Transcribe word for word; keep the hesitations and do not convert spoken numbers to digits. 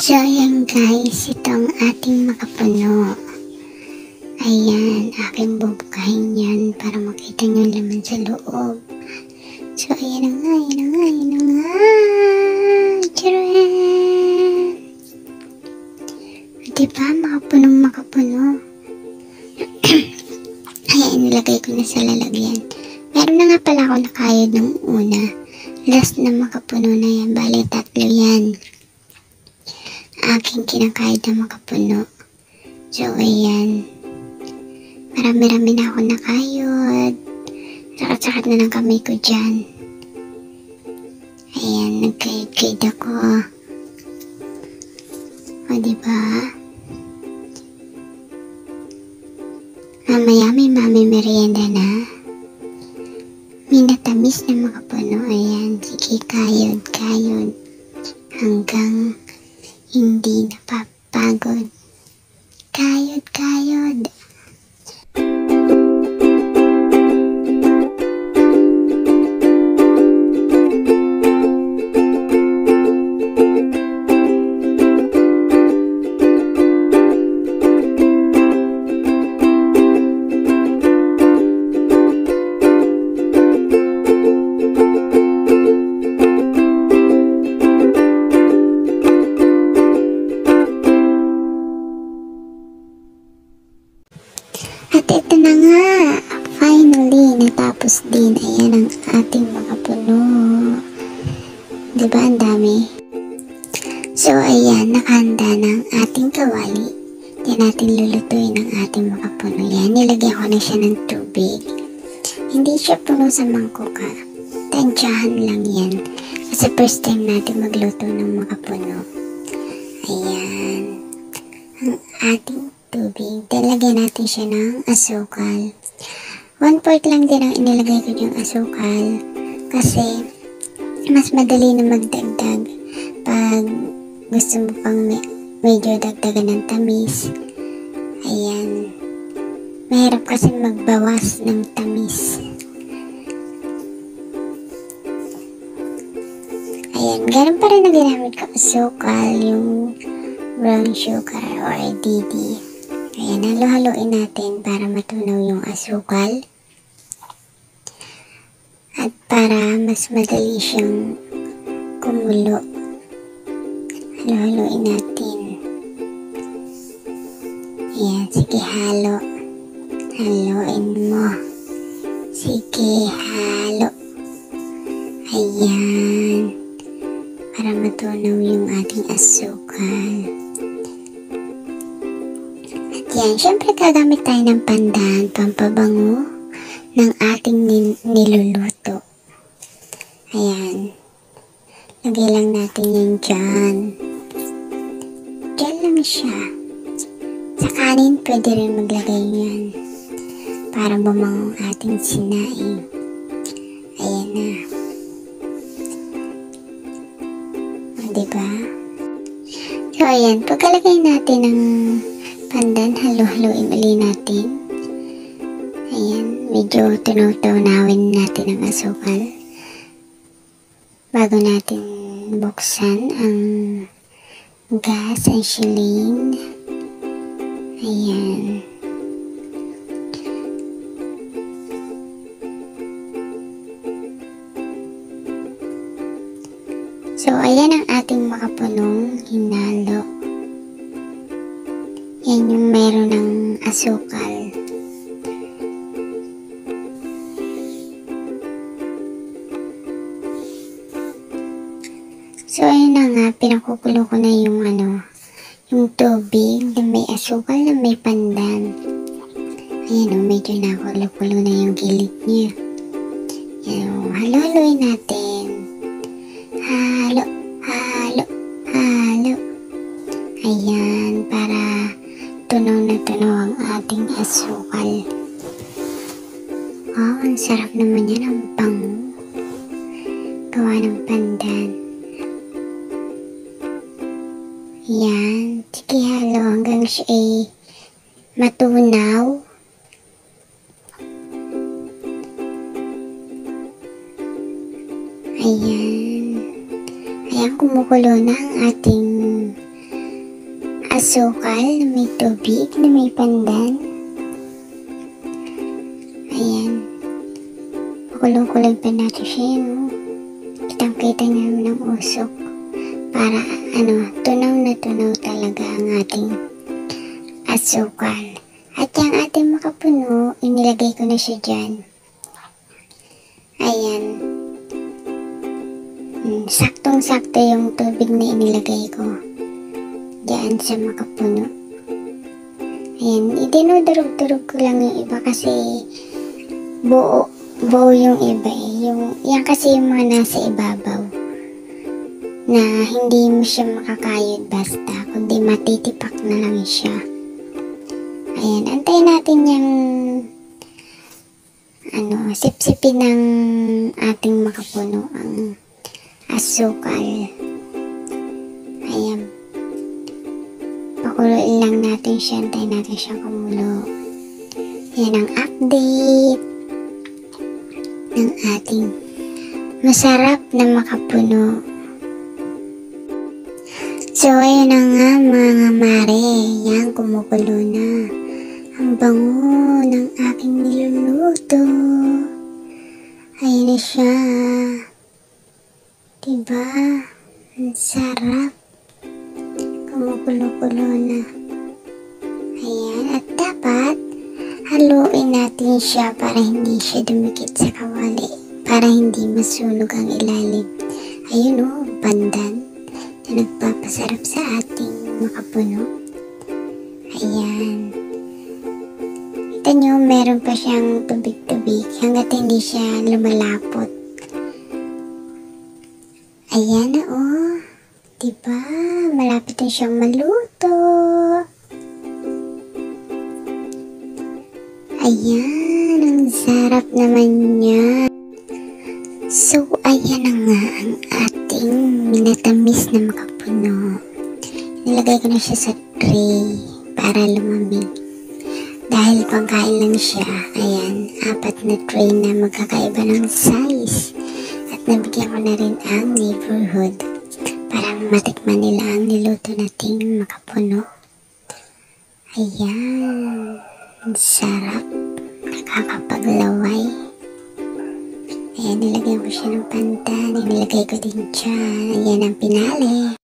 So, ayan guys, ito ang ating makapuno. Ayan, aking bubukahin yan para makita nyo laman sa loob. So, ayan na nga, ayan na nga, ayan na nga. Charan! Diba, makapunong makapuno. Ayan, nilagay ko na sa lalagyan. Meron na nga pala ako nakayod ng una. Last na makapuno na yan, bali tatlo yan. Aking kinakayod na makapuno. So, ayan. Marami-rami na ako nakayod. Sakat-sakat na ng kamay ko dyan. Ayan, nagkayod-kayod ako. O, diba? Mamaya may mami merienda na. Minatamis na makapuno. Ayan, sige, kayod-kayod. Hanggang hindi napapagod. Kayod-kayod. At ito na nga, finally, natapos din. Ayan ang ating mga puno. Diba, ang dami? So, ayan, nakahanda ng ating kawali. Diyan natin lulutuin ang ating mga puno. Yan, nilagyan ko na siya ng tubig. Hindi siya puno sa mangkuka. Tansyahan lang yan. Kasi first time natin magluto ng mga puno. Ayan. Ang ating tubig. Dalagyan natin siya ng asukal. One fourth lang din ang inilagay ko yung asukal. Kasi, mas madali na magdagdag pag gusto mo pang me- medyo dagdagan ng tamis. Ayan. Mahirap kasi magbawas ng tamis. Ayan. Ganun pa rin na ginamit ko asukal, yung brown sugar or D D. Ayan, halo-haloin natin para matunaw yung asukal. At para mas madali siyang kumulo. Halo-haloin natin. Ayan, sige, halo. Haloin mo. Sige, halo. Ayan. Para matunaw yung ating asukal. Yan, syempre gagamit tayo ng pandan, pampabango ng ating nil niluluto. Ayan. Lagay lang natin yan dyan. Dyan lang siya. Sa kanin, pwede rin maglagay yan. Para bumango ang ating sinaing. Ayan na. O, diba? So, ayan. Pagkalagay natin ng pandan, halo-haloin uli natin. Ayan, medyo tunaw-tunawin natin ang asukal bago natin buksan ang gas and shilling. Ayan. So, ayan ang ating makapunong hinalo. Yan yung meron ng asukal. So, ayun na nga, pinakukulo ko na yung ano, yung tubig na may asukal na may pandan. Ayan o, medyo nakulo-kulo na yung gilid niya. Yan o, halo-haloin natin. Halo, halo, halo. Ayan, para tunaw na tunaw ang ating asukal. Oh, ang sarap naman yan. Ang bango. Gawa ng pandan. Yan. Sige, halo hanggang siya ay matunaw. Ayan. Ayan, kumukulo na ang ating asukal na may tubig na may pandan. Ayan. Pakulong-kulong pa natin siya yun. Oh. Kitang-kita niyo naman ang usok. Para ano, tunaw na tunaw talaga ang ating asukal. At yung ating makapuno, inilagay ko na siya dyan. Ayan. Hmm, saktong-sakto yung tubig na inilagay ko. Diyan sa makapuno. Ayan. Idinudurog-durog ko lang yung iba kasi buo, buo yung iba eh. Yung, yan kasi yung mga nasa ibabaw. Na hindi mo siya makakayod basta. Kundi matitipak na lang siya. Ayan. Antayin natin yung ano, sip-sipin ng ating makapuno ang asukal. Ayan. Pakuluin lang natin siya. Antayin natin siya kumulo. Yan ang update ng ating masarap na makapuno. So, ayun na nga mga mare. Yan, kumukulo na. Ang bango ng aking niluluto. Ayun na siya. Diba? Ang sarap. Kumukulo-kulo na. Ayan. At dapat, haluin natin siya para hindi siya dumikit sa kawali. Para hindi masunog ang ilalim. Ayun o, pandan. Na nagpapasarap sa ating makapuno. Ayan. Kita nyo, meron pa siyang tubig-tubig hanggat hindi siya lumalapot. Ayan na oh. Diba? Malapit na siyang maluto. Ayan. Ang sarap naman niya. So, ayan na nga ang ating minatamis na makapuno. Nilagay ko na siya sa tray para lumamig. Dahil pangkain lang siya, ayan, apat na tray na magkakaiba ng size. At nabigyan ko na rin ang neighborhood para matikman nila ang niluto nating makapuno. Ayan, ang sarap, nakakapaglaway. Ayan, nilagyan ko siya ng pandan, nilagay ko din dyan. Ayan ang pinali.